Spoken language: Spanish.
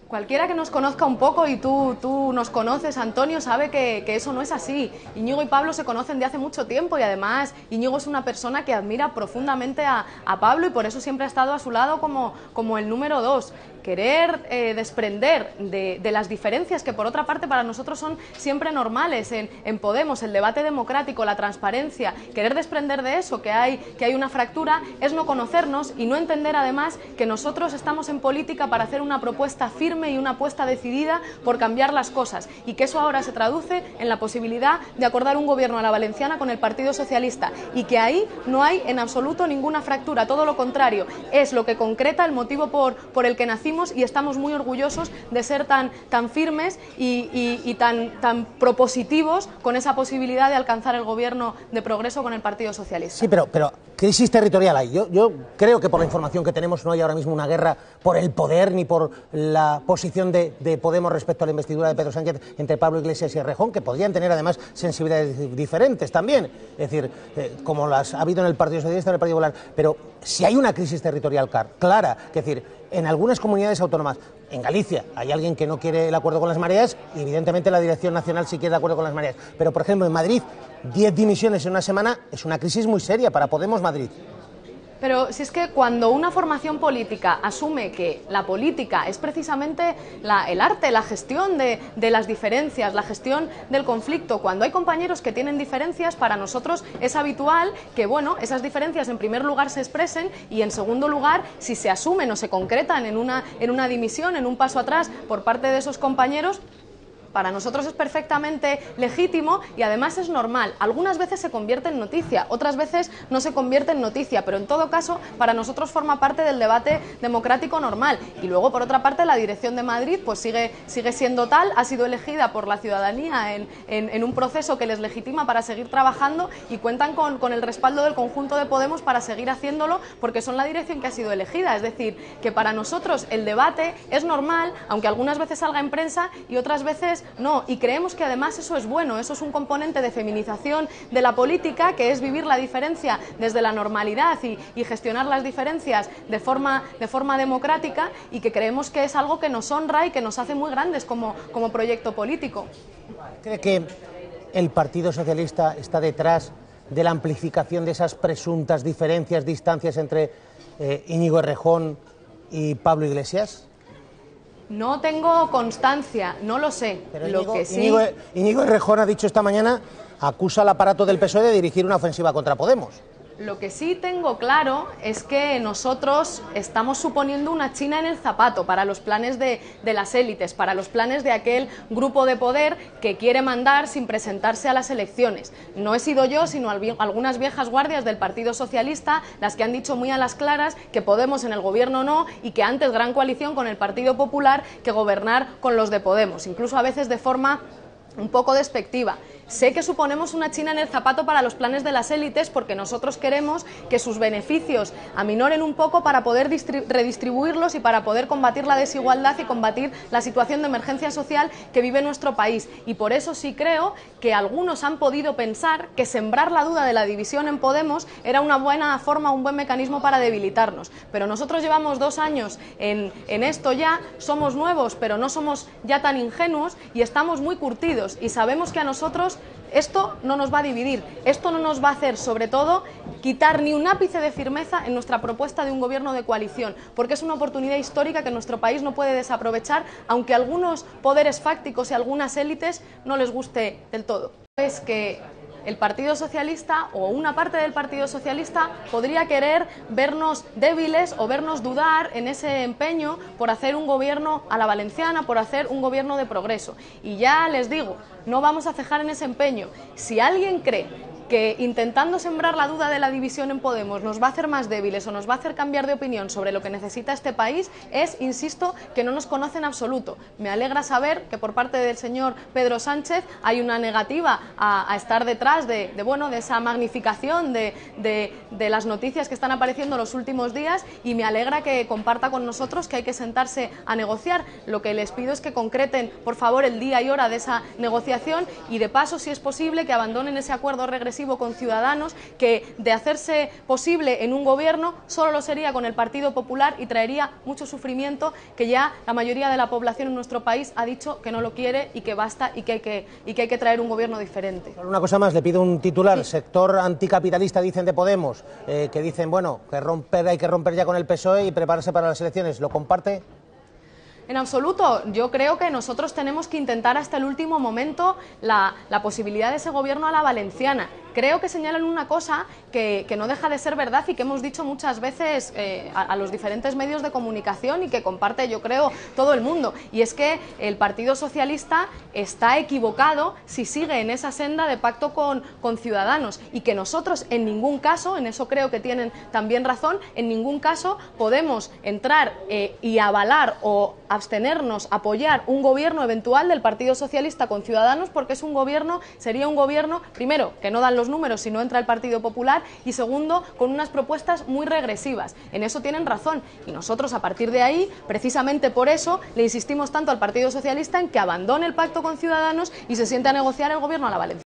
Cualquiera que nos conozca un poco, y tú nos conoces, Antonio, sabe que eso no es así. Íñigo y Pablo se conocen de hace mucho tiempo y además Íñigo es una persona que admira profundamente a Pablo y por eso siempre ha estado a su lado como el número 2. Querer desprender de las diferencias que por otra parte para nosotros son siempre normales en Podemos, el debate democrático, la transparencia, querer desprender de eso, que hay una fractura, es no conocernos y no entender además que nosotros estamos en política para hacer una propuesta firme y una apuesta decidida por cambiar las cosas y que eso ahora se traduce en la posibilidad de acordar un gobierno a la valenciana con el Partido Socialista y que ahí no hay en absoluto ninguna fractura, todo lo contrario, es lo que concreta el motivo por el que nacimos y estamos muy orgullosos de ser tan firmes y tan propositivos con esa posibilidad de alcanzar el gobierno de progreso con el Partido Socialista. Sí, pero crisis territorial hay. Yo creo que por la información que tenemos no hay ahora mismo una guerra por el poder ni por la posición de Podemos respecto a la investidura de Pedro Sánchez entre Pablo Iglesias y Errejón, que podrían tener además sensibilidades diferentes también, es decir, como las ha habido en el Partido Socialista y en el Partido Popular. Pero si hay una crisis territorial clara, es decir, en algunas comunidades autónomas, en Galicia hay alguien que no quiere el acuerdo con las mareas y evidentemente la Dirección Nacional sí quiere el acuerdo con las mareas, pero por ejemplo en Madrid 10 dimisiones en una semana es una crisis muy seria para Podemos Madrid. Pero si es que cuando una formación política asume que la política es precisamente el arte, la gestión de las diferencias, la gestión del conflicto, cuando hay compañeros que tienen diferencias, para nosotros es habitual que, bueno, esas diferencias en primer lugar se expresen y en segundo lugar, si se asumen o se concretan en una dimisión, en un paso atrás por parte de esos compañeros, para nosotros es perfectamente legítimo y además es normal. Algunas veces se convierte en noticia, otras veces no se convierte en noticia, pero en todo caso para nosotros forma parte del debate democrático normal. Y luego, por otra parte, la Dirección de Madrid pues sigue siendo tal, ha sido elegida por la ciudadanía en un proceso que les legitima para seguir trabajando y cuentan con el respaldo del conjunto de Podemos para seguir haciéndolo porque son la dirección que ha sido elegida. Es decir, que para nosotros el debate es normal, aunque algunas veces salga en prensa y otras veces no, y creemos que además eso es bueno, eso es un componente de feminización de la política, que es vivir la diferencia desde la normalidad y gestionar las diferencias de forma democrática y que creemos que es algo que nos honra y que nos hace muy grandes como proyecto político. ¿Cree que el Partido Socialista está detrás de la amplificación de esas presuntas diferencias, distancias entre Íñigo Errejón y Pablo Iglesias? No tengo constancia, no lo sé. Pero Íñigo Errejón ha dicho esta mañana, acusa al aparato del PSOE de dirigir una ofensiva contra Podemos. Lo que sí tengo claro es que nosotros estamos suponiendo una china en el zapato para los planes de las élites, para los planes de aquel grupo de poder que quiere mandar sin presentarse a las elecciones. No he sido yo, sino algunas viejas guardias del Partido Socialista las que han dicho muy a las claras que Podemos en el gobierno no y que antes gran coalición con el Partido Popular que gobernar con los de Podemos, incluso a veces de forma un poco despectiva. Sé que suponemos una china en el zapato para los planes de las élites porque nosotros queremos que sus beneficios aminoren un poco para poder redistribuirlos y para poder combatir la desigualdad y combatir la situación de emergencia social que vive nuestro país. Y por eso sí creo que algunos han podido pensar que sembrar la duda de la división en Podemos era una buena forma, un buen mecanismo para debilitarnos. Pero nosotros llevamos 2 años en esto ya, somos nuevos, pero no somos ya tan ingenuos y estamos muy curtidos y sabemos que a nosotros esto no nos va a dividir, esto no nos va a hacer, sobre todo, quitar ni un ápice de firmeza en nuestra propuesta de un gobierno de coalición, porque es una oportunidad histórica que nuestro país no puede desaprovechar, aunque a algunos poderes fácticos y a algunas élites no les guste del todo. Es que el Partido Socialista o una parte del Partido Socialista podría querer vernos débiles o vernos dudar en ese empeño por hacer un gobierno a la valenciana, por hacer un gobierno de progreso. Y ya les digo, no vamos a cejar en ese empeño. Si alguien cree que intentando sembrar la duda de la división en Podemos nos va a hacer más débiles o nos va a hacer cambiar de opinión sobre lo que necesita este país, insisto, que no nos conoce en absoluto. Me alegra saber que por parte del señor Pedro Sánchez hay una negativa a estar detrás de esa magnificación de las noticias que están apareciendo en los últimos días y me alegra que comparta con nosotros que hay que sentarse a negociar. Lo que les pido es que concreten, por favor, el día y hora de esa negociación y de paso, si es posible, que abandonen ese acuerdo regresivo progresivo con Ciudadanos, que de hacerse posible en un gobierno solo lo sería con el Partido Popular y traería mucho sufrimiento, que ya la mayoría de la población en nuestro país ha dicho que no lo quiere y que basta y que hay que traer un gobierno diferente. Una cosa más, le pido un titular. Sí. Sector anticapitalista, dicen de Podemos, que dicen, bueno, que hay que romper ya con el PSOE y prepararse para las elecciones. ¿Lo comparte? En absoluto. Yo creo que nosotros tenemos que intentar hasta el último momento la posibilidad de ese gobierno a la valenciana. Creo que señalan una cosa que no deja de ser verdad y que hemos dicho muchas veces a los diferentes medios de comunicación y que comparte, yo creo, todo el mundo. Y es que el Partido Socialista está equivocado si sigue en esa senda de pacto con Ciudadanos, y que nosotros en ningún caso, en eso creo que tienen también razón, en ningún caso podemos entrar y avalar o abstenernos, apoyar un gobierno eventual del Partido Socialista con Ciudadanos, porque sería un gobierno, primero, que no dan los números si no entra el Partido Popular, y segundo, con unas propuestas muy regresivas. En eso tienen razón, y nosotros a partir de ahí, precisamente por eso, le insistimos tanto al Partido Socialista en que abandone el pacto con Ciudadanos y se siente a negociar el gobierno a la valenciana.